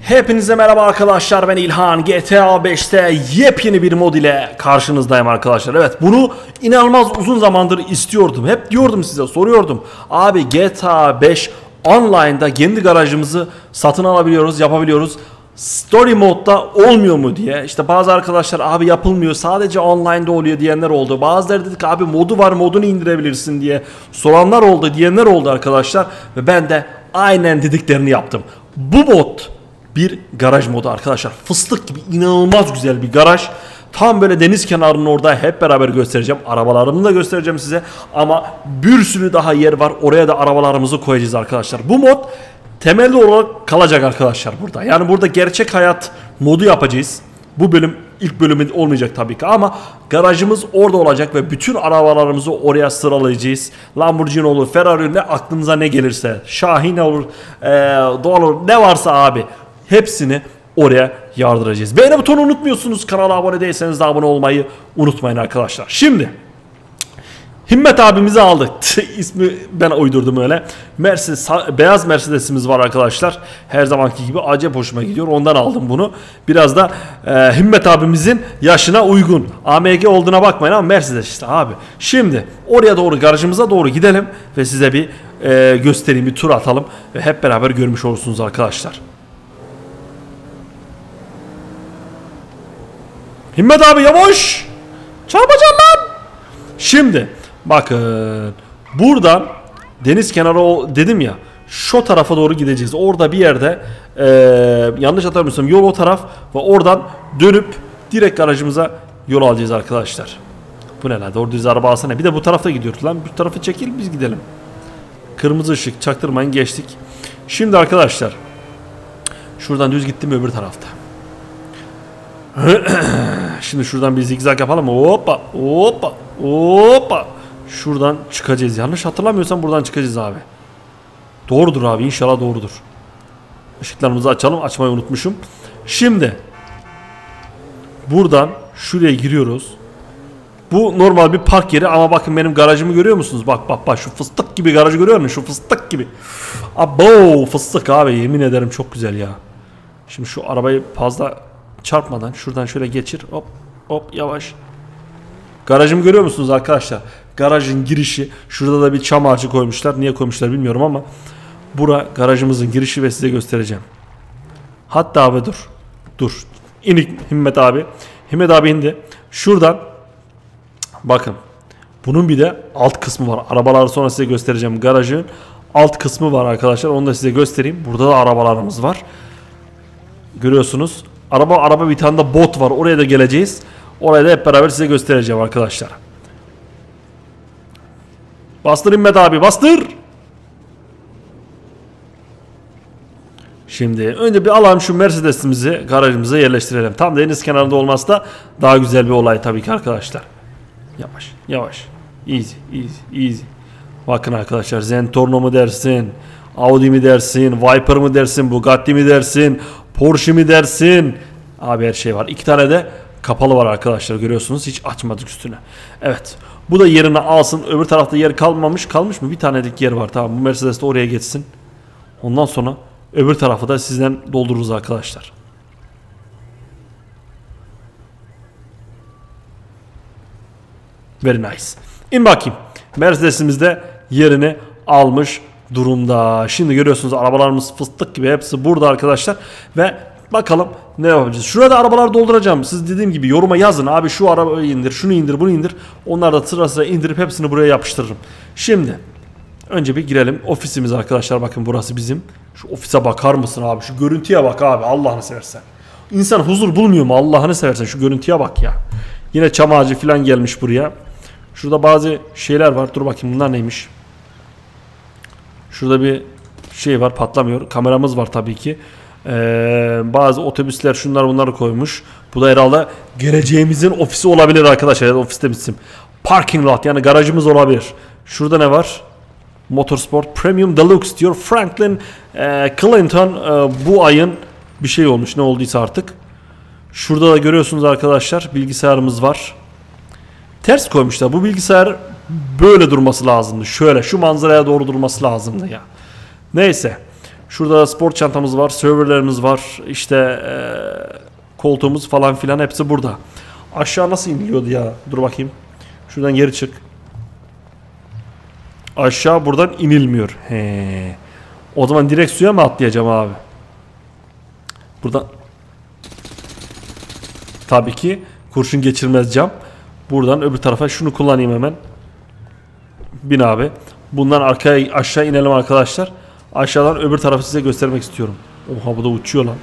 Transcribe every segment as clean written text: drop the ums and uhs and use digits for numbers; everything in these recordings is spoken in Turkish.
Hepinize merhaba arkadaşlar, ben İlhan. GTA 5'te yepyeni bir mod ile karşınızdayım arkadaşlar. Evet, bunu inanılmaz uzun zamandır istiyordum. Hep diyordum size, soruyordum. Abi GTA 5 online'da kendi garajımızı satın alabiliyoruz, yapabiliyoruz. Story modda olmuyor mu diye. İşte bazı arkadaşlar abi yapılmıyor, sadece online'da oluyor diyenler oldu. Bazıları dedik abi modu var, modunu indirebilirsin diye soranlar oldu, diyenler oldu arkadaşlar. Ve ben de aynen dediklerini yaptım. Bu mod bir garaj modu arkadaşlar. Fıstık gibi inanılmaz güzel bir garaj. Tam böyle deniz kenarının orada, hep beraber göstereceğim. Arabalarımı da göstereceğim size. Ama bir sürü daha yer var. Oraya da arabalarımızı koyacağız arkadaşlar. Bu mod temelli olarak kalacak arkadaşlar burada. Yani burada gerçek hayat modu yapacağız. Bu bölüm ilk bölümü olmayacak tabii ki ama garajımız orada olacak ve bütün arabalarımızı oraya sıralayacağız. Lamborghini olur, Ferrari olur, ne aklınıza ne gelirse, Şahin olur, olur, ne varsa abi hepsini oraya yardıracağız. Beğeni butonunu unutmuyorsunuz. Kanala abone değilseniz de abone olmayı unutmayın arkadaşlar. Şimdi Himmet abimizi aldık. İsmi ben uydurdum öyle. Mercedes, beyaz Mercedes'imiz var arkadaşlar. Her zamanki gibi acayip hoşuma gidiyor. Ondan aldım bunu. Biraz da Himmet abimizin yaşına uygun. AMG olduğuna bakmayın ama Mercedes işte abi. Şimdi oraya doğru, garajımıza doğru gidelim ve size bir göstereyim, bir tur atalım ve hep beraber görmüş olursunuz arkadaşlar. Himmet abi yavaş. Çarpacağım lan. Şimdi bakın buradan deniz kenarı dedim ya, şu tarafa doğru gideceğiz. Orada bir yerde yanlış hatırlamıyorsam yol o taraf ve oradan dönüp direkt garajımıza yol alacağız arkadaşlar. Bu ne lan, doğru düz araba alsana. Bir de bu tarafta gidiyoruz lan, bu tarafı çekil biz gidelim. Kırmızı ışık, çaktırmayın, geçtik. Şimdi arkadaşlar şuradan düz gittim, öbür tarafta. Şimdi şuradan bir zigzag yapalım. Hoppa hoppa hoppa. Şuradan çıkacağız. Yanlış hatırlamıyorsam buradan çıkacağız abi. Doğrudur abi, inşallah doğrudur. Işıklarımızı açalım. Açmayı unutmuşum. Şimdi buradan şuraya giriyoruz. Bu normal bir park yeri ama bakın benim garajımı görüyor musunuz? Bak bak bak, şu fıstık gibi garajı görüyor musun? Şu fıstık gibi. Abo, fıstık abi, yemin ederim çok güzel ya. Şimdi şu arabayı fazla çarpmadan şuradan şöyle geçir. Hop hop, yavaş. Garajımı görüyor musunuz arkadaşlar? Garajın girişi. Şurada da bir çam ağacı koymuşlar. Niye koymuşlar bilmiyorum ama bura garajımızın girişi ve size göstereceğim. Hatta abi dur. Dur. İnik Himmet abi. Himmet abi indi. Şuradan bakın. Bunun bir de alt kısmı var. Arabaları sonra size göstereceğim. Garajın alt kısmı var arkadaşlar. Onu da size göstereyim. Burada da arabalarımız var. Görüyorsunuz. Araba bir tane de bot var. Oraya da geleceğiz. Orayı da hep beraber size göstereceğim arkadaşlar. Bastır Himmet abi, bastır. Şimdi önce bir alalım şu Mercedes'imizi garajımıza yerleştirelim. Tam deniz kenarında olması da daha güzel bir olay tabii ki arkadaşlar. Yavaş yavaş. Easy easy easy. Bakın arkadaşlar, Zentorno mu dersin, Audi mi dersin, Viper mı dersin, Bugatti mi dersin, Porsche mi dersin. Abi her şey var. 2 tane de kapalı var arkadaşlar, görüyorsunuz, hiç açmadık üstüne. Evet, bu da yerini alsın. Öbür tarafta yer kalmış mı? Bir tanelik yer var, tamam. Bu Mercedes de oraya geçsin. Ondan sonra öbür tarafı da sizden doldururuz arkadaşlar. Very nice. İn bakayım. Mercedes'imiz de yerini almış durumda. Şimdi görüyorsunuz arabalarımız fıstık gibi, hepsi burada arkadaşlar. Ve bakalım ne yapacağız. Şurada arabalar dolduracağım. Siz dediğim gibi yoruma yazın. Abi şu arabayı indir, şunu indir, bunu indir. Onları da sıra sıra indirip hepsini buraya yapıştırırım. Şimdi önce bir girelim. Ofisimiz arkadaşlar, bakın burası bizim. Şu ofise bakar mısın abi? Şu görüntüye bak abi, Allah'ını seversen. İnsan huzur bulmuyor mu? Allah'ını seversen şu görüntüye bak ya. Yine çam ağacı falan gelmiş buraya. Şurada bazı şeyler var. Dur bakayım bunlar neymiş? Şurada bir şey var, patlamıyor. Kameramız var tabii ki. Bazı otobüsler şunlar bunları koymuş. Bu da herhalde geleceğimizin ofisi olabilir arkadaşlar. Yani ofiste bizim parking lot, yani garajımız olabilir. Şurada ne var? Motorsport Premium Deluxe diyor. Franklin Clinton bu ayın bir şey olmuş, ne olduysa artık. Şurada da görüyorsunuz arkadaşlar, bilgisayarımız var. Ters koymuşlar. Bu bilgisayar böyle durması lazımdı. Şöyle şu manzaraya doğru durması lazımdı ya. Neyse. Şurada da spor çantamız var, serverlerimiz var, işte koltuğumuz falan filan hepsi burada. Aşağı nasıl iniliyordu ya? Dur bakayım. Şuradan geri çık. Aşağı buradan inilmiyor. He. O zaman direkt suya mı atlayacağım abi? Buradan. Tabii ki kurşun geçirmez cam. Buradan öbür tarafa şunu kullanayım hemen. Bin abi. Bundan arkaya aşağı inelim arkadaşlar. Aşağıdan öbür tarafı size göstermek istiyorum. Oha bu da uçuyor lan.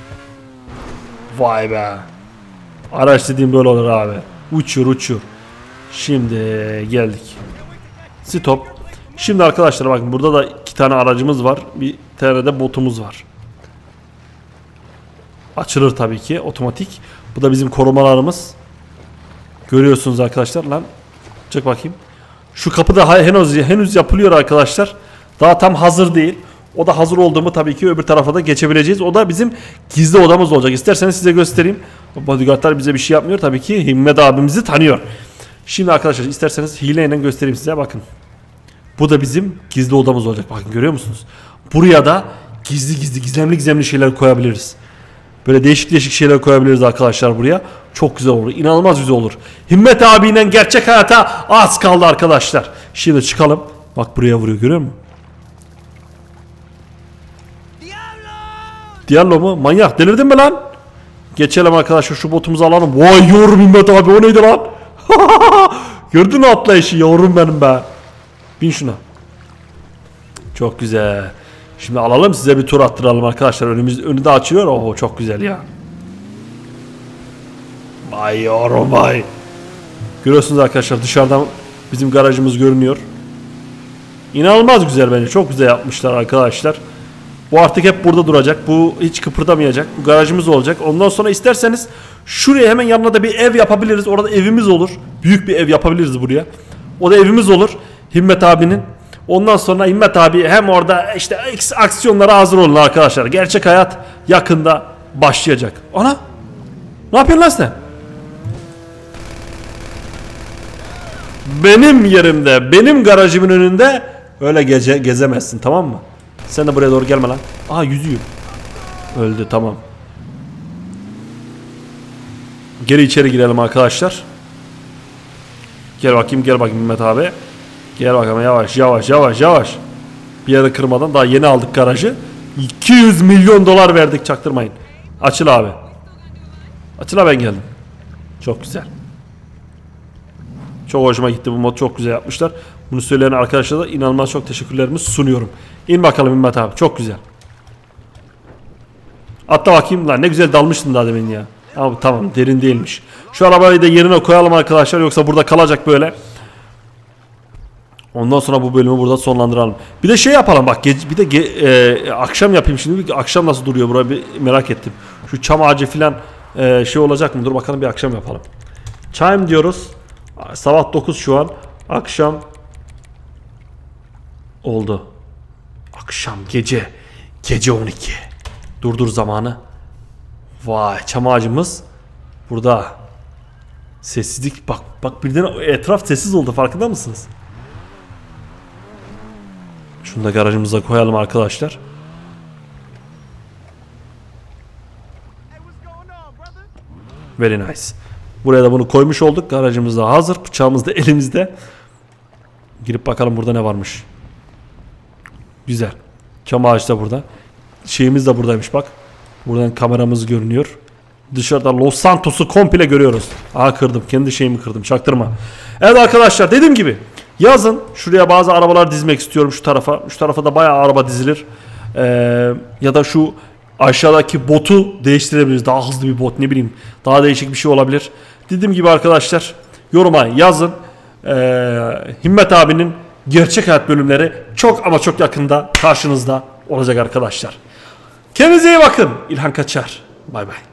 Vay be. Araç dediğim böyle olur abi. Uçuyor uçuyor. Şimdi geldik. Stop. Şimdi arkadaşlar bakın burada da 2 tane aracımız var. Bir tane de botumuz var. Açılır tabii ki otomatik. Bu da bizim korumalarımız. Görüyorsunuz arkadaşlar lan. Çık bakayım. Şu kapı da henüz yapılıyor arkadaşlar. Daha tam hazır değil. O da hazır olduğumu tabii ki öbür tarafa da geçebileceğiz. O da bizim gizli odamız olacak. İsterseniz size göstereyim. Bodyguardlar bize bir şey yapmıyor. Tabii ki Himmet abimizi tanıyor. Şimdi arkadaşlar isterseniz hileyle göstereyim size. Bakın. Bu da bizim gizli odamız olacak. Bakın görüyor musunuz? Buraya da gizemli şeyler koyabiliriz. Böyle değişik şeyler koyabiliriz arkadaşlar buraya. Çok güzel olur. İnanılmaz güzel olur. Himmet abiyle gerçek hayata az kaldı arkadaşlar. Şimdi çıkalım. Bak buraya vuruyor görüyor musun? Diablo mu? Manyak delirdin mi lan? Geçelim arkadaşlar şu botumuzu alalım. Vay yavrum Himmet abi o neydi lan? Gördün mü atlayışı yavrum benim be. Bin şuna. Çok güzel. Şimdi alalım size bir tur attıralım arkadaşlar. Önü de açılıyor. Oho çok güzel ya. Vay yavrum vay. Görüyorsunuz arkadaşlar dışarıdan bizim garajımız görünüyor. İnanılmaz güzel bence. Çok güzel yapmışlar arkadaşlar. Bu artık hep burada duracak. Bu hiç kıpırdamayacak. Bu garajımız olacak. Ondan sonra isterseniz şuraya hemen yanına da bir ev yapabiliriz. Orada evimiz olur. Büyük bir ev yapabiliriz buraya. O da evimiz olur. Himmet abinin. Ondan sonra Himmet abi hem orada işte aksiyonlara hazır olun arkadaşlar. Gerçek hayat yakında başlayacak. Ana! Ne yapıyorsun lan sen? Benim yerimde, benim garajımın önünde öyle gezemezsin tamam mı? Sen de buraya doğru gelme lan. Aha yüzüyor. Öldü tamam. Geri içeri girelim arkadaşlar. Gel bakayım Mehmet abi. Gel bakalım yavaş. Bir yere kırmadan daha yeni aldık garajı. 200 milyon dolar verdik çaktırmayın. Açıl abi. Açıl abi ben geldim. Çok güzel. Çok hoşuma gitti bu mod çok güzel yapmışlar. Bunu söyleyen arkadaşlara da inanılmaz çok teşekkürlerimi sunuyorum. İn bakalım Himmet abi çok güzel. Atla bakayım lan ne güzel dalmıştın daha demin ya. Ama tamam derin değilmiş. Şu arabayı da yerine koyalım arkadaşlar yoksa burada kalacak böyle. Ondan sonra bu bölümü burada sonlandıralım. Bir de şey yapalım bak bir de akşam yapayım şimdi. Akşam nasıl duruyor buraya bir merak ettim. Şu çam ağacı filan şey olacak mı? Dur bakalım bir akşam yapalım. Time diyoruz. Sabah 9 şu an. Akşam oldu. Akşam gece 12. Durdur zamanı. Vay çam ağacımız burada. Sessizlik bak birden etraf sessiz oldu farkında mısınız? Şunu da garajımıza koyalım arkadaşlar. Very nice. Buraya da bunu koymuş olduk. Garajımız da hazır. Bıçağımız da elimizde. Girip bakalım burada ne varmış. Güzel. Çam ağacı da burada. Şeyimiz de buradaymış bak. Buradan kameramız görünüyor. Dışarıda Los Santos'u komple görüyoruz. Aha kırdım. Kendi şeyimi kırdım. Çaktırma. Evet arkadaşlar dediğim gibi yazın şuraya bazı arabalar dizmek istiyorum şu tarafa. Şu tarafa da bayağı araba dizilir. Ya da şu aşağıdaki botu değiştirebiliriz. Daha hızlı bir bot ne bileyim. Daha değişik bir şey olabilir. Dediğim gibi arkadaşlar yoruma yazın. Himmet abinin gerçek hayat bölümleri çok ama çok yakında karşınızda olacak arkadaşlar. Kendinize iyi bakın. İlhan Kaçar. Bay bay.